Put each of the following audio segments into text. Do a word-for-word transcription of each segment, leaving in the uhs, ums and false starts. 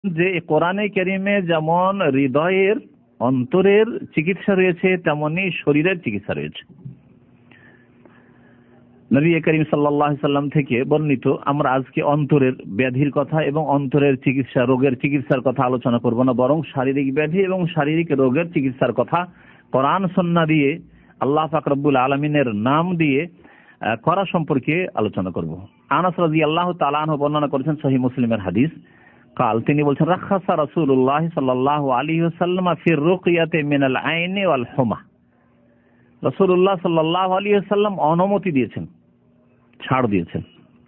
যে কোরআনে কারিমে যেমন হৃদয়ের অন্তরের চিকিৎসা রয়েছে তেমনি শরীরের চিকিৎসা রয়েছে। নবী করিম সাল্লাল্লাহু আলাইহি সাল্লাম থেকে বর্ণিত, আমরা আজকে অন্তরের ব্যাধির কথা এবং অন্তরের চিকিৎসা, রোগের চিকিৎসার কথা আলোচনা করব না, বরং শারীরিক ব্যাধি এবং শারীরিক রোগের চিকিৎসার কথা কোরআন সুন্নাহ দিয়ে, আল্লাহ পাক রব্বুল আলামিনের নাম দিয়ে করা সম্পর্কে আলোচনা করব। আনাস রাদিয়াল্লাহু তাআলা আনহু বর্ণনা করেছেন সহিহ মুসলিমের হাদিস, কাল তিনি বলছেন, রাখাসা রাসূলুল্লাহ সাল্লাল্লাহু আলাইহি ওয়াসাল্লাম ফি রুকিয়াতি মিনাল আইনি ওয়াল হুমা। রাসূলুল্লাহ সাল্লাল্লাহু আলাইহি ওয়াসাল্লাম অনুমতি দিয়েছেন, ছাড় দিয়েছেন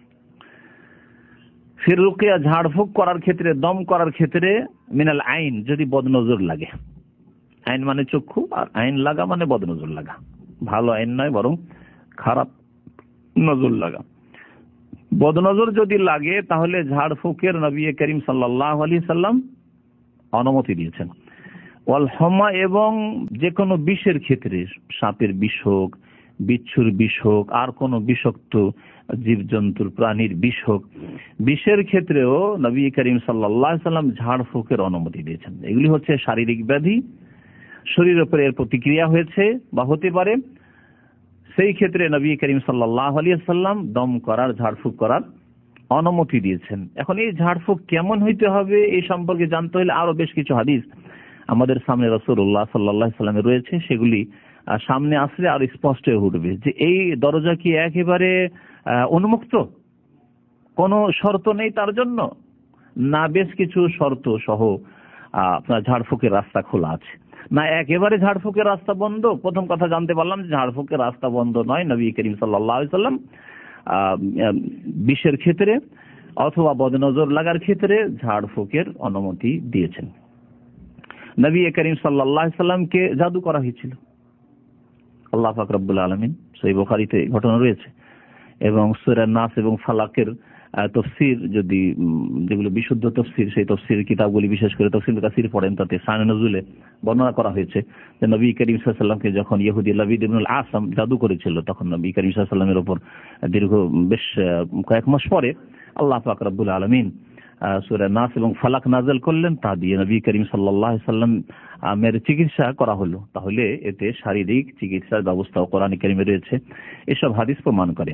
ফির রুকিয়া, ঝাড়ফুঁক করার ক্ষেত্রে, দম করার ক্ষেত্রে, মিনাল আইন, যদি বদনজর লাগে। আইন মানে চক্ষু, আর আইন লাগা মানে বদনজর লাগা। ভালো আইন নয়, বরং খারাপ নজর লাগা। বদনজর যদি লাগে তাহলে ঝাড়ফুঁকের নবী করিম সাল্লাল্লাহু আলাইহি সাল্লাম অনুমতি দিয়েছেন। ওয়াল হুমা, এবং যে কোনো বিষের ক্ষেত্রে, সাপের বিষ হোক, বিচ্ছুর বিষ হোক, আর কোনো বিষাক্ত জীবজন্তুর প্রাণীর বিষ হোক, বিষের ক্ষেত্রেও নবী করিম সাল্লাল্লাহু আলাইহি সাল্লাম ঝাড়ফুঁকের অনুমতি দিয়েছেন। এগুলি হচ্ছে শারীরিক ব্যাধি, শরীরের উপরে এর প্রতিক্রিয়া হয়েছে বা হতে পারে, সেই ক্ষেত্রে নবী করিম সাল্লাল্লাহু আলাইহি সাল্লাম দম করার, ঝাড়ফুঁক করার অনুমতি দিয়েছেন। এখন এই ঝাড়ফুঁক কেমন হইতে হবে এই সম্পর্কে জানতে হলে আরো বেশ কিছু হাদিস আমাদের সামনে রাসূলুল্লাহ সাল্লাল্লাহু আলাইহি সাল্লামের রয়েছে, সেগুলি সামনে আসলে আর স্পষ্ট হয়ে উঠবে যে এই দরজা কি একেবারে উন্মুক্ত, কোনো শর্ত নেই তার জন্য, না বেশ কিছু শর্ত সহ আপনার ঝাড়ফুঁকের রাস্তা খোলা আছে, না একেবারে ঝাড়ফুঁকের রাস্তা বন্ধ। প্রথম কথা জানতে পারলাম যে ঝাড়ফুঁকের রাস্তা বন্ধ নয়, নবী করিম সাল্লাল্লাহু আলাইহি সাল্লাম বিষের ক্ষেত্রে অথবা বদনজর লাগার ক্ষেত্রে ঝাড়ফুঁকের অনুমতি দিয়েছেন। নবী করিম সাল্লাল্লাহু আলাইহি সাল্লামকে জাদু করা হয়েছিল, আল্লাহ পাক রব্বুল আলামিন, সহিহ বুখারীতে ঘটনা রয়েছে। এবং সূরা নাস এবং ফালাকের তাফসীর, যদি যেগুলো বিশুদ্ধ তাফসীর, সেই তাফসীর কিতাবগুলি, বিশেষ করে তাফসীর কাসির পড়েন, তাতে শানে নজুলে বর্ণনা করা হয়েছে যে নবী করিম সাল্লাল্লাহু আলাইহি সাল্লামকে যখন ইহুদি লাবিদ ইবনুল আসাম জাদু করেছিল, তখন নবী করিম সাল্লাল্লাহু আলাইহি সাল্লামের উপর দীর্ঘ বেশ কয়েক মাস পরে আল্লাহ পাক রব্বুল আলামিন সূরা নাস এবং ফালাক নাযিল করলেন, তা দিয়ে নবী করিম সাল্লাল্লাহু আলাইহি সাল্লাম আমের চিকিৎসা করা হলো। তাহলে এতে শারীরিক চিকিৎসার ব্যবস্থাও কোরআনে কারিমে রয়েছে, এসব হাদিস প্রমাণ করে।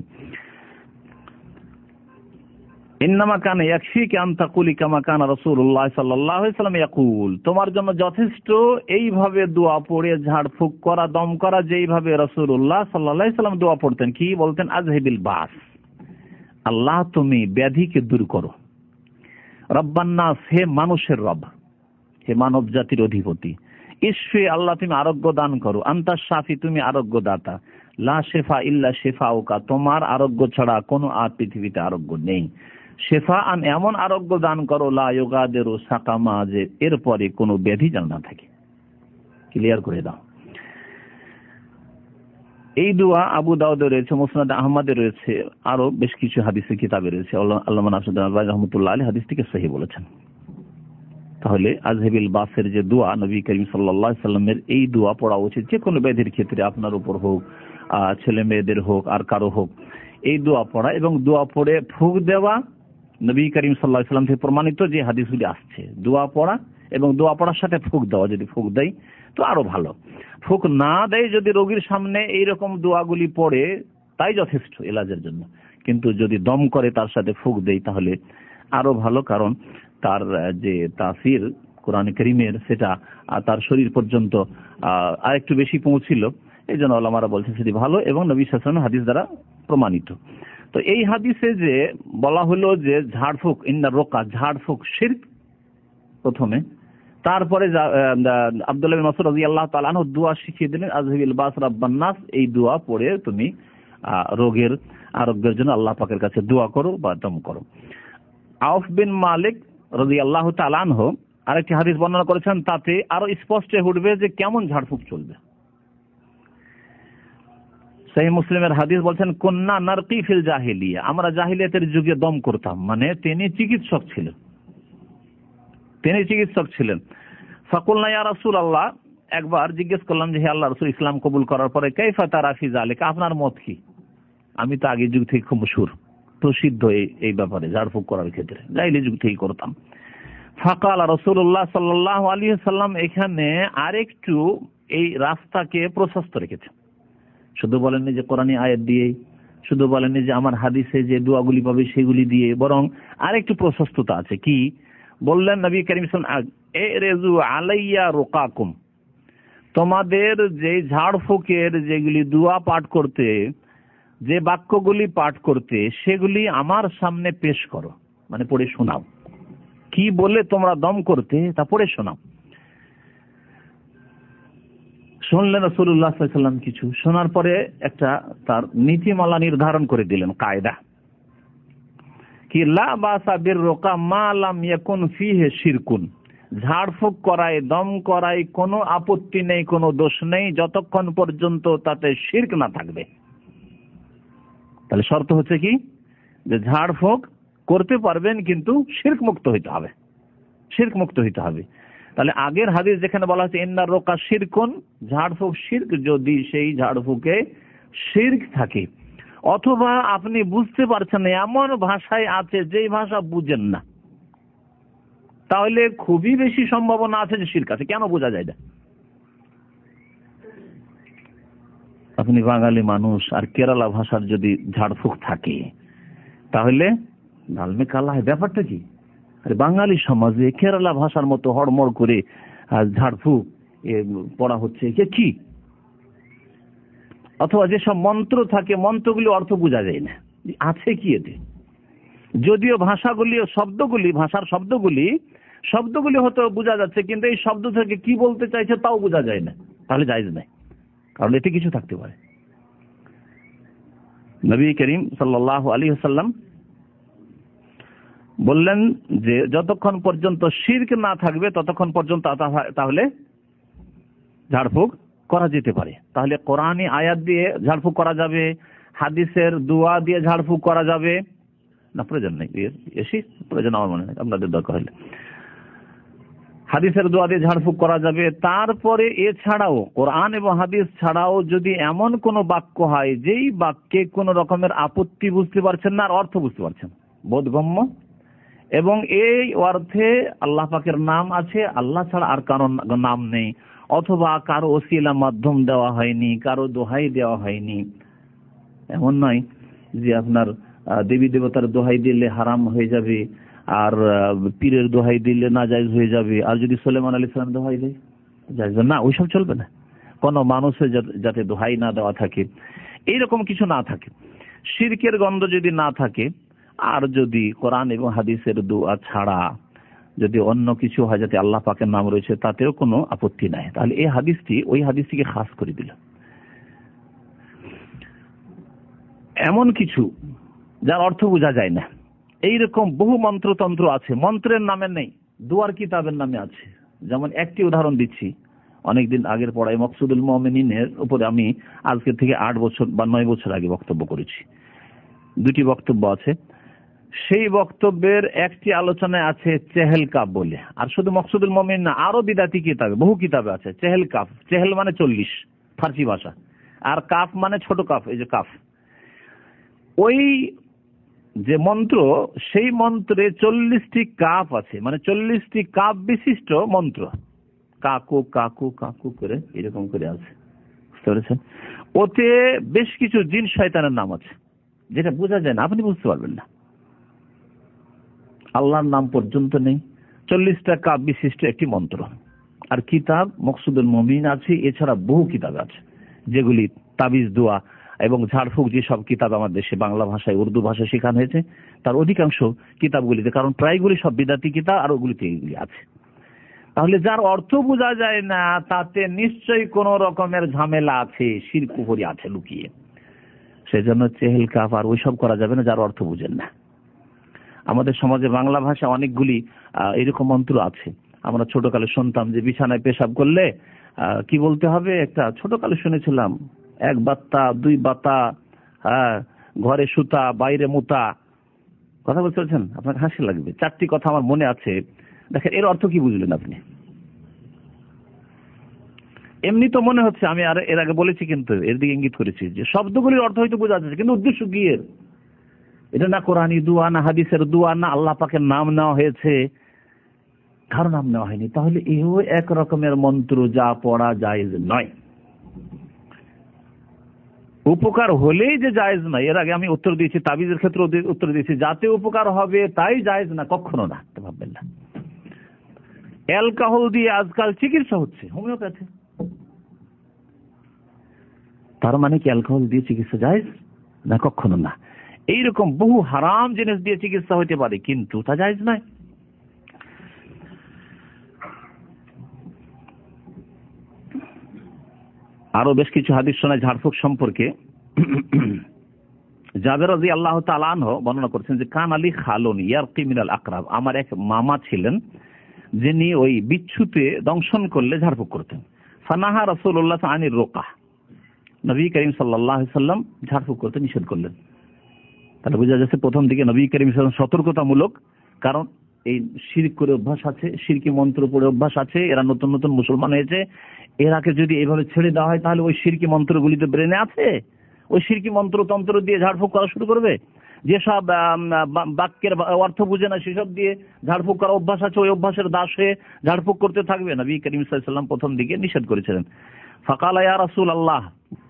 ইন্নামা কানা ইয়াকফিকা আন তাকুলি কামা কানা রাসূলুল্লাহ সাল্লাল্লাহু আলাইহি সাল্লাম ইয়াকুল, তোমার জন্য যথেষ্ট এইভাবে দোয়া পড়ে ঝাড়ফুঁক করা, দম করা, যেইভাবে রাসূলুল্লাহ সাল্লাল্লাহু আলাইহি সাল্লাম দোয়া পড়তেন। কি বলতেন? আযহিবিল বাস, আল্লাহ তুমি ব্যাধিকে দূর করো। রব্বান নাস, হে মানুষের রব, হে মানব জাতির অধিপতি। ইশফি, আল্লাহ তুমি আরোগ্য দান করো। আনতা শাফি, তুমি আরোগ্য দাতা। লা শেফা ইল্লা শেফাউকা, তোমার আরোগ্য ছাড়া কোনো আর পৃথিবীতে আরোগ্য নেই। শেফা আন, এমন আরোগ্য দান করো, লা ইউগাদিরু সাকামা, যে এরপরে কোনো ব্যাধি যেন না থাকে। ক্লিয়ার করে দাও। এই দোয়া আবু দাউদে রয়েছে, মুসনাদ আহমদে রয়েছে, আরো বেশ কিছু হাদিসের কিতাবে রয়েছে। আল্লামা নাসিরুদ্দিন আলবানী রাহমাতুল্লাহ আলাইহি হাদিসটিকে সহিহ বলেছেন। তাহলে আযহিবিল বাসের যে দোয়া, নবী করিম সাল্লাল্লাহু আলাইহি সাল্লামের এই দোয়া পড়া উচিত, যে কোনো ব্যাধির ক্ষেত্রে, আপনার উপর হোক, ছেলে মেয়েদের হোক, আর কারো হোক, এই দোয়া পড়া এবং দোয়া পড়ে ফুঁক দেওয়া নবী করিম সাল্লাল্লাহু আলাইহি সাল্লাম থেকে প্রমাণিত যে হাদিসগুলি আসছে। দোয়া পড়া এবং দোয়া পড়ার সাথে ফুঁক দেওয়া, যদি ফুঁক দেয় তো আরো ভালো। ফুঁক না দেয় যদি রোগীর সামনে এইরকম দোয়াগুলি পড়ে, তাই যথেষ্ট এলাজের জন্য। কিন্তু যদি দম করে তার সাথে ফুঁক দেয় তাহলে আরো ভালো, কারণ তার যে তাসির কোরআন কারীমের, সেটা তার শরীর পর্যন্ত আর একটু বেশি পৌঁছিল। এই জন্য ওলামারা বলছেন সেটি ভালো এবং নবী সাল্লাল্লাহু আলাইহি ওয়াসাল্লাম হাদিস দ্বারা প্রমাণিত। তো এই হাদিসে যে বলা হলো যে ঝাড়ফুঁক, ইন্না রোকা, ঝাড়ফুঁক শিরক প্রথমে, তারপরে আব্দুল্লাহ বিন মাসউদ রাদিয়াল্লাহু তাআলা আনহু দোয়া শিখিয়ে দিলেন, আযহিবিল বাস রাব্বান নাস, এই দোয়া পড়ে তুমি রোগের আরোগ্যের জন্য আল্লাহ পাকের কাছে দোয়া করো বা দম করো। আউফ বিন মালিক রাদিয়াল্লাহু তাআলা আনহু আরেকটি হাদিস বর্ণনা করেছেন, তাতে আরো স্পষ্ট হয়ে উঠবে যে কেমন ঝাড়ফুঁক চলবে। সহিহ মুসলিমের হাদিস বলছেন, কুন্না নারকি ফিল জাহিলিয়া, আমরা জাহিলিয়াতের যুগে দম করতাম। মানে তিনি চিকিৎসক ছিলেন, তিনি চিকিৎসক ছিলেন। ফাকুলনা ইয়া রাসূলুল্লাহ, একবার জিজ্ঞেস করলাম যে হে আল্লাহর রাসূল, ইসলাম কবুল করার পরে কাইফা তারা ফি যালিকা, আপনার মত কি? আমি তো আগের যুগ থেকে খুব মশহুর, প্রসিদ্ধ এই ব্যাপারে, ঝাড়ফুঁক করার ক্ষেত্রে জাহিলি যুগ থেকেই করতাম। ফাকাল রাসূলুল্লাহ সাল্লাল্লাহু আলাইহি ওয়াসাল্লাম এখানে আরেকটু এই রাস্তাকে প্রশস্ত রেখেছেন। শুধু বলেননি যে কোরআনী আয়াত দিয়ে, শুধু বলেননি যে আমার হাদিসে যে দোয়াগুলি পাবে সেগুলি দিয়ে, বরং আরেকটু প্রশস্ততা আছে। কি বললেন নবী করিম সাল্লাল্লাহু আলাইহি ওয়াসাল্লাম? এরেজু আলাইয়া রুকাকুম, তোমাদের যে ঝাড়ফুঁকের যেগুলি দোয়া পাঠ করতে, যে বাক্যগুলি পাঠ করতে, সেগুলি আমার সামনে পেশ করো, মানে পড়ে শোনাও। কি বলে তোমরা দম করতে তা পড়ে শোনাও। শুনলেন রাসূলুল্লাহ সাল্লাল্লাহু আলাইহি ওয়াসাল্লাম কিছু, শোনার পরে একটা তার নীতিমালা নির্ধারণ করে দিলেন, কায়দা কি লা বাসা বির রুকা মা লাম ইয়াকুন ফিহি শিরকুন, ঝাড়ফুঁক করায়, দম করায় কোনো আপত্তি নেই, কোনো দোষ নেই, যতক্ষণ পর্যন্ত তাতে শিরক না থাকবে। তাহলে শর্ত হচ্ছে কি, যে ঝাড়ফুঁক করতে পারবেন কিন্তু শিরক মুক্ত হইতে হবে, শিরক মুক্ত হইতে হবে। তাহলে আগের হাদিস যেখানে বলা হচ্ছে ইন্নার রুকা শিরকুন, ঝাড়ফুঁক শিরক, যদি সেই ঝাড়ফুঁকে শিরক থাকে, অথবা আপনি বুঝতে পারছেন না, এমন ভাষায় আছে যেই ভাষা বুঝেন না, তাহলে খুবই বেশি সম্ভাবনা আছে যে শিরক আছে। কেন বোঝা যায় না? আপনি বাঙালি মানুষ আর কেরালা ভাষার যদি ঝাড়ফুঁক থাকে, তাহলে ডালমে কালা হয়, ব্যাপারটা কি? আরে বাঙালি সমাজে কেরালা ভাষার মতো হড়মড় করে ঝাড়ফুঁক পড়া হচ্ছে কি? অথবা যেসব মন্ত্র থাকে, মন্ত্রগুলি অর্থ বোঝা যায় না, আছে কি এতে? যদিও ভাষাগুলি, শব্দগুলি, ভাষার শব্দগুলি শব্দগুলি হয়তো বোঝা যাচ্ছে, কিন্তু এই শব্দ থেকে কি বলতে চাইছে তাও বোঝা যায় না, তাহলে জায়েজ নাই, কারণ এতে কিছু থাকতে পারে। নবী করিম সাল্লাল্লাহু আলাইহি ওয়াসাল্লাম বললেন যে যতক্ষণ পর্যন্ত শিরক না থাকবে ততক্ষণ পর্যন্ত তাহলে ঝাড়ফুঁক করা যেতে পারে। তাহলে কোরআনী আয়াত দিয়ে ঝাড়ফুঁক করা যাবে, হাদিসের দোয়া দিয়ে ঝাড়ফুঁক করা যাবে না? প্রয়োজন নেই, এসি প্রয়োজন আমার মনে হয়, আপনাদের দরকার হলে হাদিসের দোয়া দিয়ে ঝাড়ফুঁক করা যাবে। তারপরে এছাড়াও কোরআন এবং হাদিস ছাড়াও যদি এমন কোন বাক্য হয় যেই বাক্যে কোন রকমের আপত্তি বুঝতে পারছেন না আর অর্থ বুঝতে পারছেন, বোধগম্য, এবং এই অর্থে আল্লাহ পাকের নাম আছে, আল্লাহ ছাড়া আর কারো নাম নেই, অথবা কারো ওসিলা মাধ্যম দেওয়া হয়নি, কারো দোহাই দেওয়া হয়নি, এমন নয় যে আপনার দেবী দেবতার দোহাই দিলে হারাম হয়ে যাবে, আর পীরের দোহাই দিলে নাজায়েজ হয়ে যাবে, আর যদি সুলাইমান আলাইহিস সালাম দোহাই দেয় জায়েজ না, ওইসব চলবে না। কোন মানুষের যাতে দোহাই না দেওয়া থাকে, এইরকম কিছু না থাকে, শিরকের গন্ধ যদি না থাকে, আর যদি কোরআন এবং হাদিসের দোয়া ছাড়া যদি অন্য কিছু হয় যাতে আল্লাহ পাকের নাম রয়েছে, তাতেও কোনো আপত্তি নাই। তাহলে এই হাদিসটি ওই হাদিসটিকে খাস করে দিল। এমন কিছু যার অর্থ বোঝা যায় না, এইরকম বহু মন্ত্রতন্ত্র আছে, মন্ত্রের নামে নেই, দুয়ার কিতাবের নামে আছে। যেমন একটি উদাহরণ দিচ্ছি, অনেকদিন আগের পড়ায় মকসুদুল মুমিনিনের উপরে আমি আজকে থেকে আট বছর বা নয় বছর আগে বক্তব্য করেছি, দুটি বক্তব্য আছে। সেই বক্তব্যের একটি আলোচনায় আছে চেহেল কাপ বলে, আর শুধু মকসুদুল মুমিন না, আরো বিদাতি কিতাবে, বহু কিতাবে আছে চেহেল কাপ। চেহেল মানে চল্লিশ ফার্সি ভাষা, আর কাফ মানে ছোট কাফ, এই যে কাফ। ওই যে মন্ত্র, সেই মন্ত্রে চল্লিশটি কাপ আছে, মানে চল্লিশটি কাপ বিশিষ্ট মন্ত্র, কাকু কাকু কাকু করে এরকম করে আছে, বুঝতে পেরেছেন? ওতে বেশ কিছু জিন শয়তানের নাম আছে, যেটা বোঝা যায় না, আপনি বুঝতে পারবেন না, আল্লাহর নাম পর্যন্ত নেই। চল্লিশটা কাপ বিশিষ্ট একটি মন্ত্র। আর কিতাব মকসুদুল মুমিন আছে, এছাড়া বহু কিতাব আছে যেগুলি তাবিজ দোয়া এবং ঝাড়ফুঁক, যেসব কিতাব আমার দেশে বাংলা ভাষায় উর্দু ভাষায় শেখানো হয়েছে, তার অধিকাংশ কিতাবগুলিতে, কারণ প্রায়গুলি সব বিদাতি কিতাব, আর ওগুলিতে এগুলি আছে। তাহলে যার অর্থ বোঝা যায় না, তাতে নিশ্চয়ই কোন রকমের ঝামেলা আছে, শিরক কুফরি আছে লুকিয়ে। সেজন্য চেহেল কাফ আর ওইসব করা যাবে না যার অর্থ বুঝেন না। আমাদের সমাজে বাংলা ভাষা অনেকগুলি এরকম মন্ত্র আছে, আমরা ছোটকালে শুনতাম যে বিছানায় পেশাব করলে কি বলতে হবে, একটা ছোটকালে শুনেছিলাম, এক বাত্তা, দুই বাতা, হ্যাঁ, ঘরে সুতা, বাইরে মুতা, কথা বলতে পারছেন? আপনাকে হাসি লাগবে, চারটি কথা আমার মনে আছে। দেখেন এর অর্থ কি বুঝলেন আপনি? এমনি তো মনে হচ্ছে, আমি আর এর আগে বলেছি, কিন্তু এর দিকে ইঙ্গিত করেছি যে শব্দগুলির অর্থ হয়তো বোঝা যাচ্ছে, কিন্তু উদ্দেশ্য কি এর? এটা না কোরআনী দোয়া, না হাদিসের দোয়া, না আল্লাহ পাকের নাম নেওয়া হয়েছে, কারো নাম নেওয়া হয়নি, তাহলে এও এক রকমের মন্ত্র যা পড়া জায়েজ নয়। উপকার হলেই যে জায়েজ নয়, এর আগে আমি উত্তর দিয়েছি, তাবিজের ক্ষেত্রে উত্তর দিয়েছি, যাতে উপকার হবে তাই জায়েজ না, কখনো না, ভাববেন না। অ্যালকোহল দিয়ে আজকাল চিকিৎসা হচ্ছে, হোমিওপ্যাথি, তার মানে কি অ্যালকোহল দিয়ে চিকিৎসা জায়েজ না? কখনো না। এইরকম বহু হারাম জিনিস দিয়ে চিকিৎসা হতে পারে, কিন্তু তা জায়েজ নয়। আরো বেশ কিছু হাদিস শোনায় ঝাড়ফুঁক সম্পর্কে। জাবের রাদিয়াল্লাহু তাআলা আনহু বর্ণনা করছেন যে কান আলী খালুন ইয়ারকি মিনাল আকরাব, আমার এক মামা ছিলেন যিনি ওই বিচ্ছুতে দংশন করলে ঝাড়ফুঁক করতেন। ফানাহা রাসূলুল্লাহ আনির রুকা, নবী করিম সাল্লাল্লাহু আলাইহি সাল্লাম ঝাড়ফুঁক করতে নিষেধ করলেন। তাহলে বোঝা যাচ্ছে প্রথম দিকে নবী করিম সাল্লাল্লাহু আলাইহি সাল্লাম সতর্কতামূলক, কারণ এই শিরক করে অভ্যাস আছে, শিরকি মন্ত্র পড়ে অভ্যাস আছে, এরা নতুন নতুন মুসলমান হয়েছে, এরাকে যদি এইভাবে ছেড়ে দেওয়া হয় তাহলে ওই শিরকি মন্ত্রগুলি তো ব্রেনে আছে, ওই শিরকি মন্ত্র তন্ত্র দিয়ে ঝাড়ফুঁক করা শুরু করবে। যেসব বাক্যের অর্থ বুঝে না সেসব দিয়ে ঝাড়ফুঁক করা অভ্যাস আছে, ওই অভ্যাসের দাস হয়ে ঝাড়ফুঁক করতে থাকবে। নবী করিম সাল্লাল্লাহু আলাইহি সাল্লাম প্রথম দিকে নিষেধ করেছিলেন। ফাকালা ইয়া রাসূলুল্লাহ,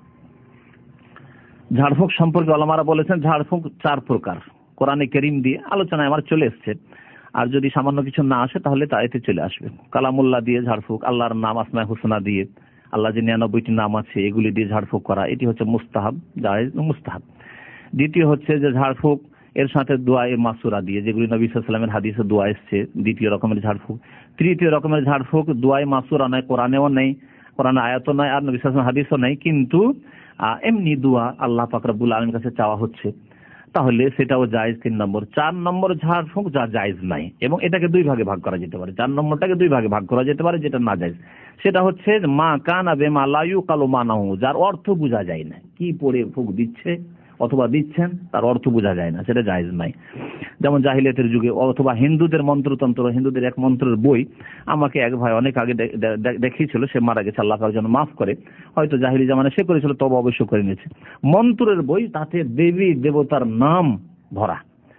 ঝাড়ফুঁক সম্পর্কে ওলামারা বলেছেন ঝাড়ফুঁক চার প্রকার, কোরআনে কারীম দিয়ে আলোচনায় আমার চলে এসেছে, আর যদি সামান্য কিছু না আসে তাহলে তা এতে চলে আসবে। কালামুল্লাহ দিয়ে ঝাড়ফুঁক, আল্লাহর নাম আসমায়ে হুসনা দিয়ে, আল্লাহ যে নিরানব্বইটি নাম আছে এগুলি দিয়ে ঝাড়ফুঁক করা, এটি হচ্ছে মুস্তাহাব, জায়েজ মুস্তাহাব। দ্বিতীয় হচ্ছে যে ঝাড়ফুঁক এর সাথে দোয়ায়ে মাসুরা দিয়ে, যেগুলি নবী সাল্লাল্লাহু আলাইহি ওয়াসাল্লামের হাদিসে দোয়া এসেছে, দ্বিতীয় রকমের ঝাড়ফুঁক। তৃতীয় রকমের ঝাড়ফুঁক দোয়ায়ে মাসুরা নয়, কোরআনেও নেই, কোরআনে আয়াতও নয়, আর নবী সাল্লাল্লাহু আলাইহি ওয়াসাল্লামের হাদিসও নেই, কিন্তু এমনি দোয়া আল্লাহ পাক রব্বুল আলামিনের কাছে চাওয়া হচ্ছে, তাহলে সেটাও জায়েজ। তিন নম্বর। চার নম্বর ঝাড়ফুঁক যা জায়েজ নাই, এবং এটাকে দুই ভাগে ভাগ করা যেতে পারে, চার নম্বরটাকে দুই ভাগে ভাগ করা যেতে পারে, যেটা না জায়েজ সেটা হচ্ছে মা কানা বেমা লা ইউকালু মানাহু, যার অর্থ বোঝা যায় না, কি পড়ে ফুঁক দিচ্ছে অথবা দিচ্ছেন তার অর্থ বোঝা যায় না, সেটা জায়েজ নাই। যেমন জাহিলিয়াতের যুগে অথবা হিন্দুদের মন্ত্রতন্ত্র, হিন্দুদের এক মন্ত্রের বই আমাকে এক ভাই অনেক আগে দেখিয়েছিল, সে মারা গেছে, আল্লাহ তার জন্য মাফ করে, হয়তো জাহিলি জামানায় সে করেছিল, তবে অবশ্য করে নিয়েছে। মন্ত্রের বই, তাতে দেবী দেবতার নাম ভরা,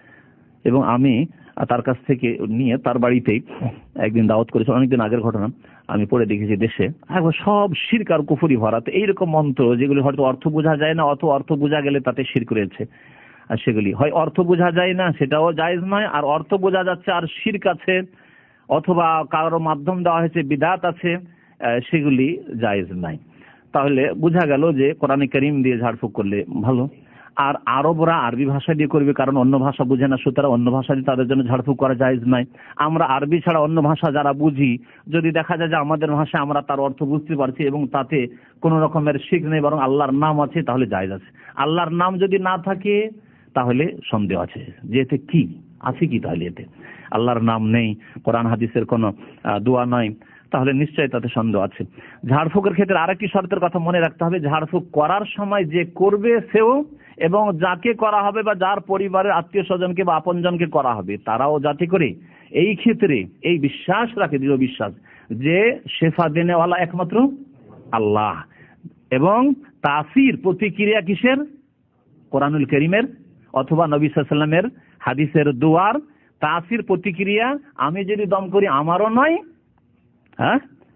এবং আমি তার কাছ থেকে নিয়ে তার বাড়িতেই একদিন দাওয়াত করেছি, অনেকদিন আগের ঘটনা, আমি পড়ে দেখেছি দেশে একবার সব শিরক আর কুফরি ভরা। তো এইরকম মন্ত্র যেগুলি হয়তো অর্থ বোঝা যায় না, অথবা অর্থ বোঝা গেলে তাতে শিরক রয়েছে, আর সেগুলি হয় অর্থ বোঝা যায় না, সেটাও জায়েজ নয়, আর অর্থ বোঝা যাচ্ছে আর শিরক আছে, অথবা কারো মাধ্যম দেওয়া হয়েছে বিদআত আছে, সেগুলি জায়েজ নাই। তাহলে বোঝা গেল যে কোরআনে কারীম দিয়ে ঝাড়ফুঁক করলে ভালো। আর আরবরা আরবি ভাষা দিয়ে করবে, কারণ অন্য ভাষা বুঝে না, সুতরাং অন্য ভাষা দিয়ে তাদের জন্য ঝাড়ফুঁক করা জায়েজ নাই। আমরা আরবি ছাড়া অন্য ভাষা যারা বুঝি, যদি দেখা যায় যে আমাদের ভাষায় আমরা তার অর্থ বুঝতে পারছি এবং তাতে কোনো রকমের শিরক নেই, বরং আল্লাহর নাম আছে, তাহলে জায়েজ আছে। আল্লাহর নাম যদি না থাকে তাহলে সন্দেহ আছে যে এতে কি আছে, কি তাহলে এতে আল্লাহর নাম নেই, কোরআন হাদিসের কোনো দোয়া নয়, তাহলে নিশ্চয়ই তাতে সন্দেহ আছে। ঝাড়ফুঁকের ক্ষেত্রে আরেকটি শর্তের কথা মনে রাখতে হবে, ঝাড়ফুঁক করার সময় যে করবে সেও, এবং যাকে করা হবে বা যার পরিবারের আত্মীয় স্বজনকে বা আপনজনকে করা হবে তারাও যাতে করে এই ক্ষেত্রে এই বিশ্বাস রাখে, দৃঢ় বিশ্বাস যে শেফা দেনেওয়ালা একমাত্র আল্লাহ, এবং তাসির প্রতিক্রিয়া কিসের? কোরআনুল কারীমের অথবা নবী সাল্লাল্লাহু আলাইহি ওয়াসাল্লামের হাদিসের দোয়ার তাসির প্রতিক্রিয়া। আমি যদি দম করি আমারও নয়, হ্যাঁ,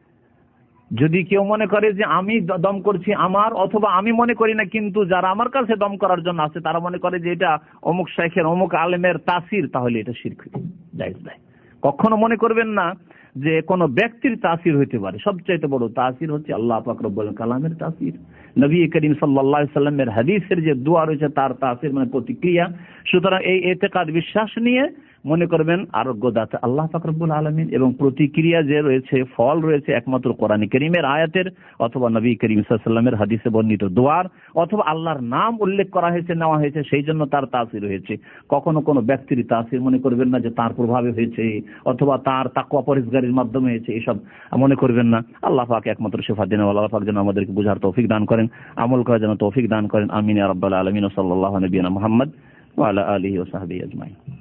যদি কেউ মনে করে যে আমি দম করছি আমার, অথবা আমি মনে করি না কিন্তু যারা আমার কাছে দম করার জন্য আছে তারা মনে করে যে এটা অমুক শাইখের অমুক আলেমের তাসির, তাহলে এটা শিরক, জায়েজ নাই। কখনো মনে করবেন না যে কোন ব্যক্তির তাসির হইতে পারে, সবচেয়ে বড় তাসির হচ্ছে আল্লাহ পাক রব্বুল কালামের তাসির, নবী করিম সাল্লাল্লাহু আলাইহি ওয়াসাল্লামের হাদিসের যে দোয়া রয়েছে তার তাসির, মানে প্রতিক্রিয়া। সুতরাং এই ইতিকাদ বিশ্বাস নিয়ে মনে করবেন আরোগ্যদাতা আল্লাহ পাক রব্বুল আলামিন, এবং প্রতিক্রিয়া যে রয়েছে, ফল রয়েছে একমাত্র কোরআন কারীমের আয়াতের অথবা নবী করিম সাল্লাল্লাহু আলাইহি ওয়াসাল্লামের হাদিসে বর্ণিত দোয়ার, অথবা আল্লাহর নাম উল্লেখ করা হয়েছে, নেওয়া হয়েছে, সেই জন্য তার তাসির হয়েছে। কখনো কোনো ব্যক্তির তাসির মনে করবেন না যে তার প্রভাবে হয়েছে অথবা তার তাকওয়া পরহেজগারির মাধ্যমে হয়েছে, এসব মনে করবেন না। আল্লাহ পাক একমাত্র শেফা দেন, আল্লাহ পাক যেন আমাদেরকে বুঝার তৌফিক দান করেন, আমল করার জন্য তৌফিক দান করেন। আমিন ইয়া রাব্বাল আলামিন। সাল্লাল্লাহু আলা নবিয়িনা মুহাম্মদ ওয়া আলা আলিহি ওয়া সাহবিহি আজমাইন।